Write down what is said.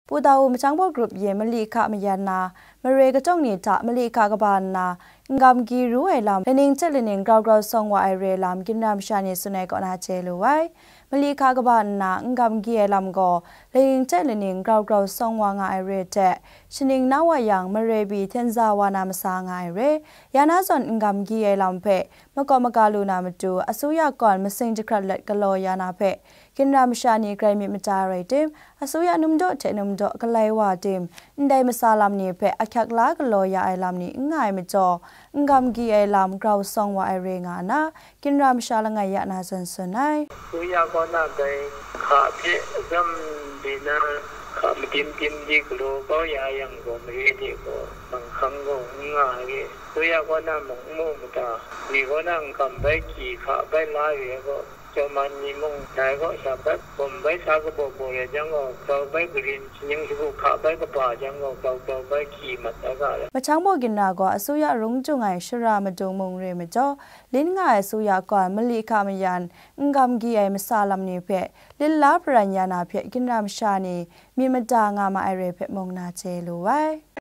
ปูดาวมจังบกรุ๊ปเยมลีคามยานามเรกจ้องนี่จะมลีคากบานนางามกีรู้ไอลำเลนิงเจเลนิงกราวซองว่าไอเรลำกินรามชานีสุนัยก็น่าเจลูไว้มลีคากบานนางามกีไอลำก็เลนิงเจเลนิงกราวซองว่างไอเรเจชนิงนาวยังมเรบีเทนซาวานามสางไอเรยานาซอนงามกีไอลำเพมกอมกาลูนามจูอสุยากรมสิงจครัดเล็ดกลอยานาเพกินรามชานีไกรมีมจาไรดิมอสุยานุมโดเจนุมโดกลายวาดิมได้มาซาลามนีเพอคักลากลอยาไอลำนี้ง่ายไม่จองามกีไอลำกราวซองว่าไอเรงานะกินรามชาลงายานาสันสนายสุยาก็น่าไปขาเพซัมดีนะขามกิมดีกลัวก็ยายังก็ไม่ดีก็บางครั้งก็ง่ายสุยาก็น่าหมองมุ่งตามีก็นั่งคำไปขี่ขาไปลายก็จะมันมีมุ่งแต่ก็ชาแบบผมไปชาก็บอกเลยจังก็เราไปกรีนยังชิบุขาไปก็ป่าจังก็เราไปขี่มัดอะไรมาช้างโมกินนาก็อสุยารุงจุงไงชรามาจงมงเรมจ่อลิ้นง่ายสุยาก่อนมลีคามยันงามกีไอมาซาลามนีเพลิลลาปรัญญานาเพกินรามชานีมีมาจางามาไอเรเพมงนาเจลูไว้